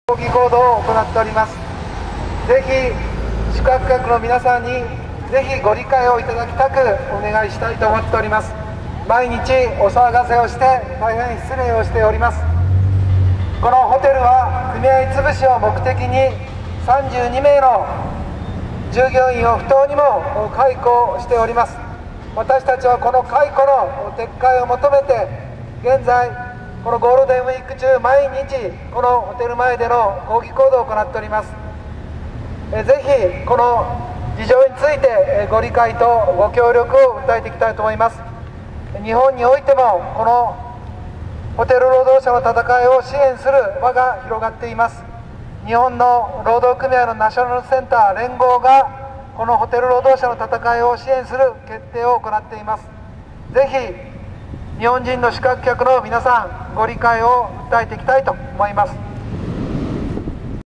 抗議行動を行っております。ぜひ宿泊客の皆さんにぜひご理解をいただきたくお願いしたいと思っております。毎日お騒がせをして大変失礼をしております。このホテルは組合潰しを目的に32名の従業員を不当にも解雇しております。私たちはこの解雇の撤回を求めて現在このゴールデンウィーク中毎日このホテル前での抗議行動を行っております。ぜひこの事情についてご理解とご協力を訴えていきたいと思います。日本においてもこのホテル労働者の戦いを支援する輪が広がっています。日本の労働組合のナショナルセンター連合がこのホテル労働者の戦いを支援する決定を行っています。ぜひ日本人の宿泊客の皆さんご理解を訴えていきたいと思います。